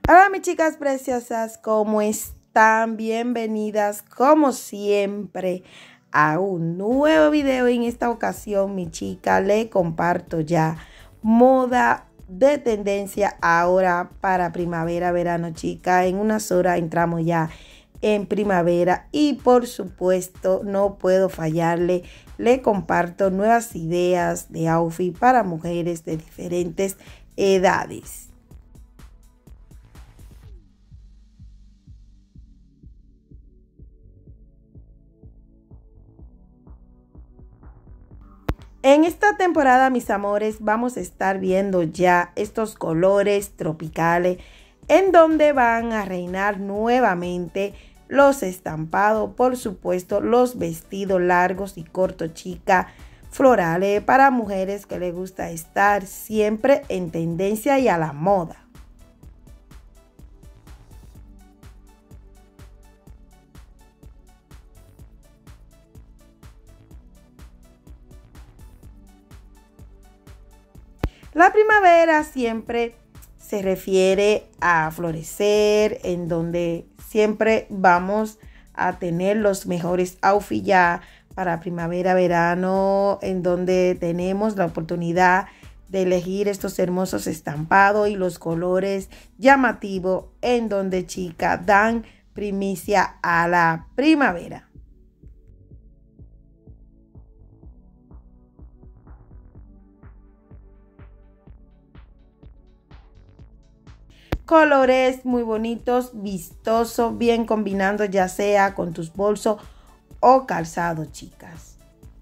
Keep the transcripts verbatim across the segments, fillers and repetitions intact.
Hola mis chicas preciosas, ¿cómo están? Bienvenidas como siempre a un nuevo video. En esta ocasión, mi chica, le comparto ya moda de tendencia ahora para primavera, verano, chica. En unas horas entramos ya en primavera y por supuesto no puedo fallarle. Le comparto nuevas ideas de outfit para mujeres de diferentes edades. En esta temporada, mis amores, vamos a estar viendo ya estos colores tropicales en donde van a reinar nuevamente los estampados, por supuesto, los vestidos largos y cortos, chica, florales para mujeres que les gusta estar siempre en tendencia y a la moda. La primavera siempre se refiere a florecer, en donde siempre vamos a tener los mejores outfits ya para primavera, verano, en donde tenemos la oportunidad de elegir estos hermosos estampados y los colores llamativos, en donde, chicas, dan primicia a la primavera. Colores muy bonitos, vistosos, bien combinando ya sea con tus bolsos o calzados, chicas.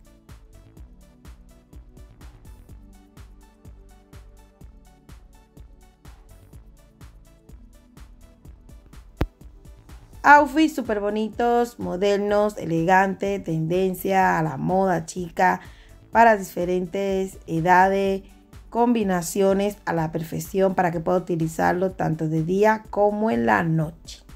Outfits súper bonitos, modernos, elegantes, tendencia a la moda, chica, para diferentes edades, combinaciones a la perfección para que pueda utilizarlo tanto de día como en la noche.